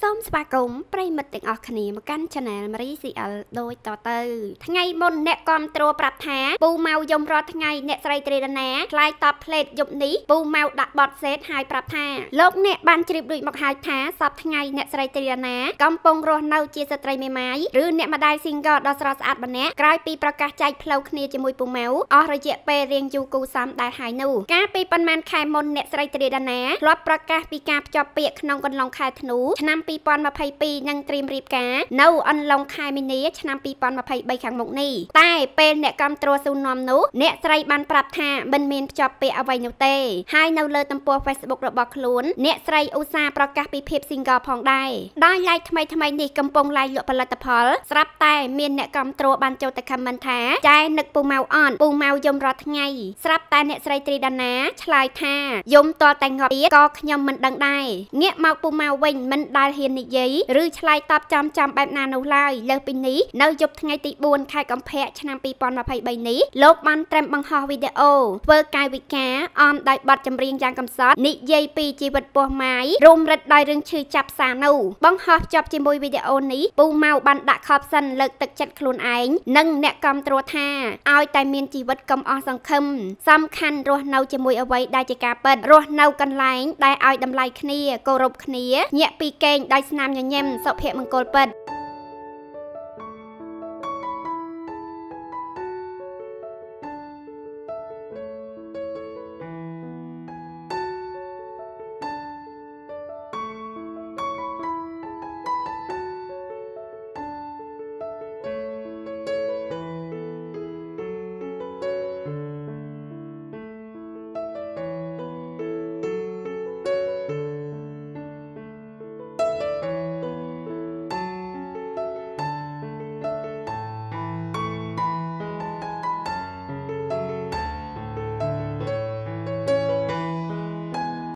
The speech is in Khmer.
សូមស្វាគមន៍ប្រិយមិត្តទាំងអស់គ្នាមកកាន់ Channel Marie CL ដូចតទៅថ្ងៃមុនអ្នកគាំទ្រប្រាប់ថាពូម៉ៅយំរាល់ថ្ងៃអ្នកស្រីត្រីដាណាខ្លាយតបផ្លេតយប់នេះពូម៉ៅដាក់បទសេតហើយប្រាប់ថាលោកអ្នកបានជ្រាបដូចមកហើយថាសប្តាហ៍ថ្ងៃអ្នកស្រីត្រីដាណាកំពុងរស់នៅជាស្ត្រីមេម៉ាយឬអ្នកម្ដាយ single ដ៏ស្រស់ស្អាតម្នាក់ក្រោយពីប្រកាសចែកផ្លូវគ្នាជាមួយពូម៉ៅអស់រយៈពេលរៀងយូរគូសំដែលហើយនោះកាលពីប៉ុន្មានខែមុនអ្នកស្រីត្រីដាណាធ្លាប់ប្រកាសពីការភ្ជាប់ពាក្យក្នុងកំឡុងខែធ្នូឆ្នាំ2022នឹងត្រៀមរៀបការនៅអន្លង់ខែមីនាឆ្នាំ2023ខាងមុខនេះតែពេលអ្នកគាំទ្រស៊ូនាំនោះអ្នកស្រីបានប្រាប់ថាមិនមានភ្ជាប់ពាក្យអ្វីនោះទេហើយនៅលើទំព័រ Facebook របស់ខ្លួនអ្នកស្រីឧស្សាហ៍ប្រកាសពីភាព single ផងដែរដោយ like ថ្មីនេះកំពុង like លក់ផលិតផលស្រាប់តែមានអ្នកគាំទ្របានចូលទៅ comment ថាចែនឹកពូម៉ៅអត់ពូម៉ៅយំរាល់ថ្ងៃស្រាប់តែអ្នកស្រីត្រីដាណាឆ្លើយថាយំតតែងាប់ទៀតក៏ខ្ញុំមិនដឹងដែរងាកមកពូម៉ៅវិញមិនដែលហ៊ាននិយាយឬឆ្លើយតបចំបែបណានោះឡើយលើសពីនេះនៅយប់ថ្ងៃទី4ខែកុម្ភៈឆ្នាំ2023នេះលោកបានត្រឹមបង្ហោះវីដេអូធ្វើកាយវិការអមដោយបទចម្រៀងយ៉ាងកំសត់និយាយពីជីវិតពោះម៉ាយរុំរិតដោយរឿងឈឺចាប់សានោះបង្ហោះភ្ជាប់ជាមួយវីដេអូនេះពូម៉ៅបានដាក់ខបសិនលើកទឹកចិត្តខ្លួនឯងនិងអ្នកគាំទ្រថាឲ្យតែមានជីវិតកុំអស់សង្ឃឹមសំខាន់រស់នៅជាមួយអ្វីដែលជាការពិតរស់នៅកន្លែងដែលឲ្យតម្លៃគ្នាគោរពគ្នាញាក់ពីកេងដោយស្នាមញញឹមសុភមង្គលពិត